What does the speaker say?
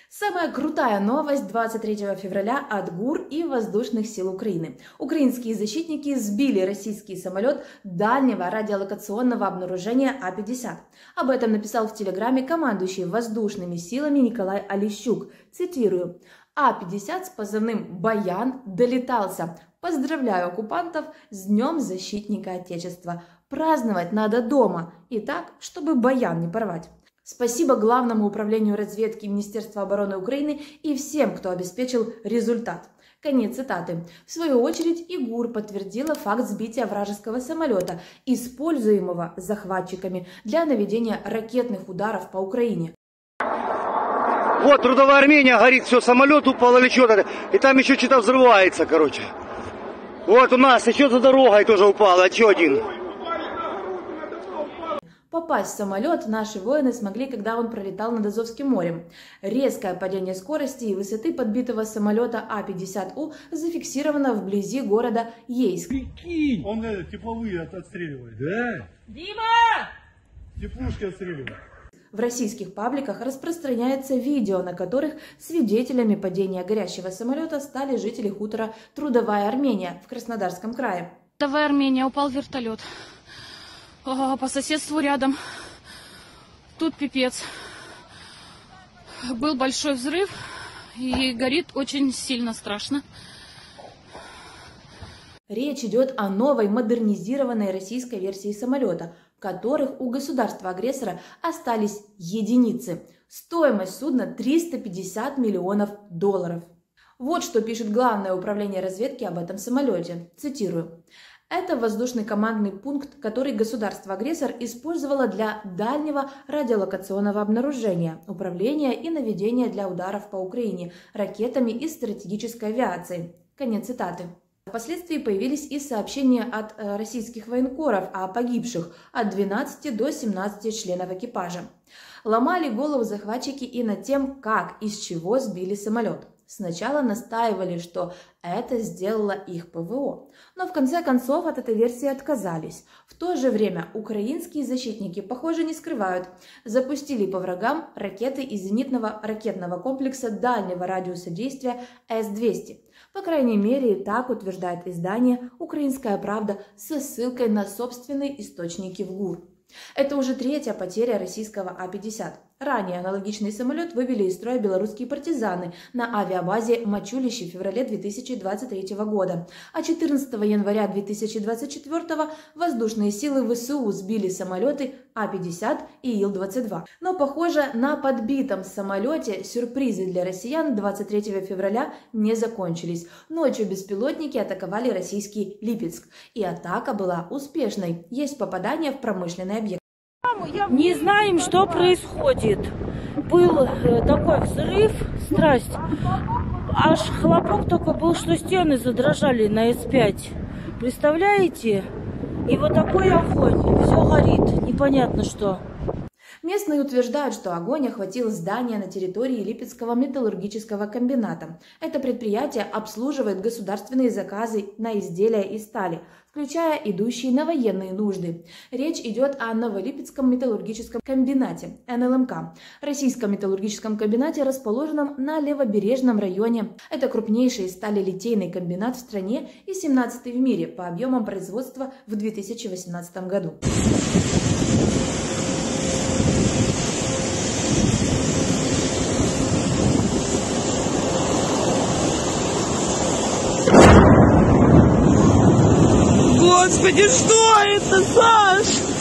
Самая крутая новость 23 февраля от ГУР и Воздушных сил Украины. Украинские защитники сбили российский самолет дальнего радиолокационного обнаружения А-50. Об этом написал в Телеграме командующий воздушными силами Николай Олещук. Цитирую: «А-50 с позывным «Баян» долетался. Поздравляю оккупантов с Днем Защитника Отечества. Праздновать надо дома и так, чтобы баян не порвать». Спасибо Главному управлению разведки Министерства обороны Украины и всем, кто обеспечил результат. Конец цитаты. В свою очередь и ГУР подтвердила факт сбития вражеского самолета, используемого захватчиками для наведения ракетных ударов по Украине. Вот Трудовая Армения горит, все, самолет упал или что-то, и там еще что-то взрывается, короче. Вот у нас еще за дорогой тоже упало, еще один. Попасть в самолет наши воины смогли, когда он пролетал над Азовским морем. Резкое падение скорости и высоты подбитого самолета А-50У зафиксировано вблизи города Ейск. Прикинь! Он тепловые отстреливает. Да? Дима! Теплушки отстреливает. В российских пабликах распространяется видео, на которых свидетелями падения горящего самолета стали жители хутора Трудовая Армения в Краснодарском крае. Трудовая Армения, упал вертолет. По соседству рядом. Тут пипец. Был большой взрыв и горит очень сильно, страшно. Речь идет о новой модернизированной российской версии самолета, в которых у государства-агрессора остались единицы. Стоимость судна $350 миллионов. Вот что пишет Главное управление разведки об этом самолете. Цитирую. Это воздушный командный пункт, который государство-агрессор использовало для дальнего радиолокационного обнаружения, управления и наведения для ударов по Украине ракетами из стратегической авиации. Конец цитаты. Впоследствии появились и сообщения от российских военкоров о погибших от 12 до 17 членов экипажа. Ломали голову захватчики и над тем, как и с чего сбили самолет. Сначала настаивали, что это сделало их ПВО, но в конце концов от этой версии отказались. В то же время украинские защитники, похоже, не скрывают, запустили по врагам ракеты из зенитного ракетного комплекса дальнего радиуса действия С-200. По крайней мере, так утверждает издание «Украинская правда» со ссылкой на собственные источники в ГУР. Это уже третья потеря российского А-50. Ранее аналогичный самолет вывели из строя белорусские партизаны на авиабазе Мачулище в феврале 2023 года, а 14 января 2024 воздушные силы ВСУ сбили самолеты А-50 и Ил-22. Но, похоже, на подбитом самолете сюрпризы для россиян 23 февраля не закончились. Ночью беспилотники атаковали российский Липецк, и атака была успешной. Есть попадание в промышленный объект. Не знаем, что происходит. Был такой взрыв, страсть. Аж хлопок только был, что стены задрожали на С5. Представляете? И вот такой огонь. Все горит. Непонятно что. Местные утверждают, что огонь охватил здание на территории Липецкого металлургического комбината. Это предприятие обслуживает государственные заказы на изделия из стали, включая идущие на военные нужды. Речь идет о Новолипецком металлургическом комбинате, НЛМК, российском металлургическом комбинате, расположенном на левобережном районе. Это крупнейший сталелитейный комбинат в стране и 17-й в мире по объемам производства в 2018 году. Господи, что это, Саш?